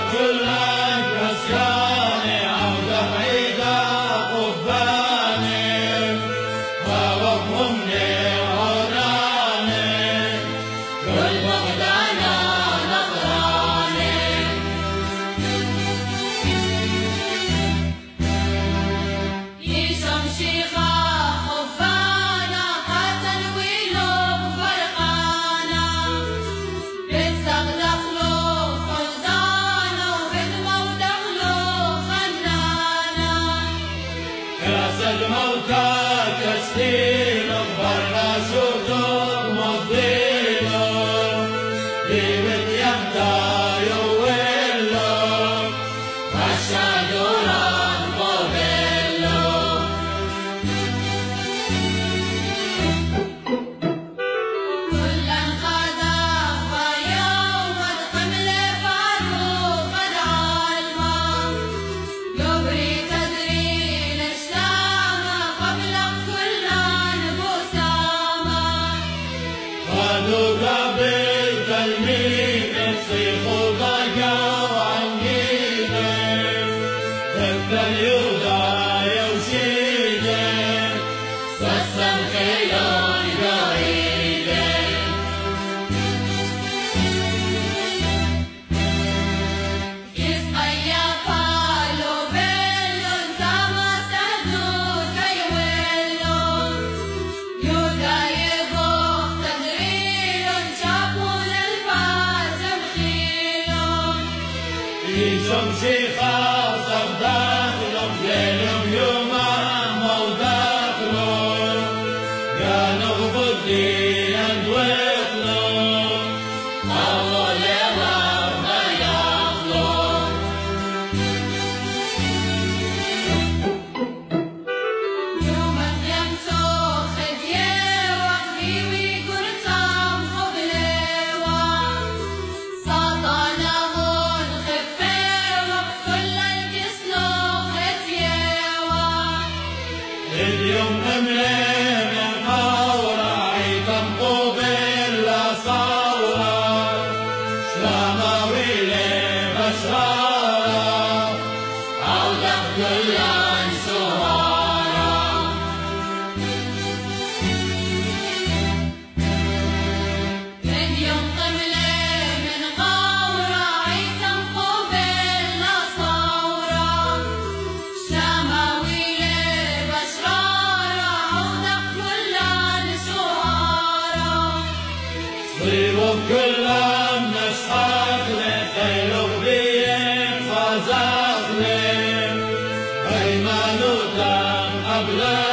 كلك مسكاني عودة بعيدة قباني ووهمني عراني كل بغدانا نظراني يشم شيخة خفانة حسن ويلوم فرقانة بتزغدغلو خلدانة وبدمه ودخلو خنانة كاس الموتى كشتيله برا شوتك مضيله ليبت يمتى يويله الشادوران قبله كلا خذا فيوم القمل فاروق العالمة يبري تدري الإسلام قبل كل بسامة خذوا قبل تلميذ صيخ ضيقوا عنيده تبدا اليهدى يوشيده سسم خيلون قريده يسقي فالو بيلو زما سهدو كيويلو يودا يبوخ تدريلو شافون الفاتم خيلو يشم شيخة صف داخلهم ليلهم يومهم وداخلهم كانوا غبطي يندوخلهم أول يوم ما يخلو يوم يمسو خديوة هيوي قرطام قبليوة سلطانهون خفيوة كل الجسلو خديوة اليوم مملين القورة عيتم قبل لصورة شلاماويلي بشرارة عودة كل سهارة من يوم قملي من غورة عيتم قبل لصورة شماويلي بشرارة عودة كل سهارة صيبوا بكلهم نشحقلي خيلوا بيك فازقلي أيمانوتهم قبل